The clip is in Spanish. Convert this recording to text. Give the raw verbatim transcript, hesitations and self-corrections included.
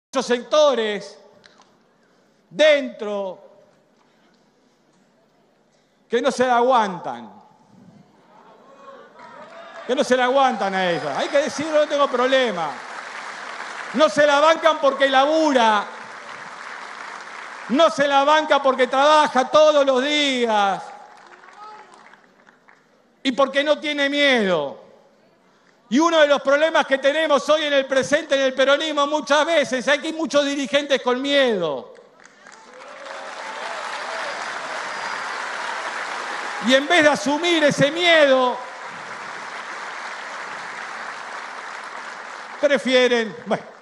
muchos sectores dentro que no se la aguantan, que no se la aguantan a ella. Hay que decirlo, no tengo problema. No se la bancan porque labura, no se la banca porque trabaja todos los días y porque no tiene miedo. Y uno de los problemas que tenemos hoy en el presente en el peronismo muchas veces es que hay muchos dirigentes con miedo. Y en vez de asumir ese miedo, prefieren, bueno,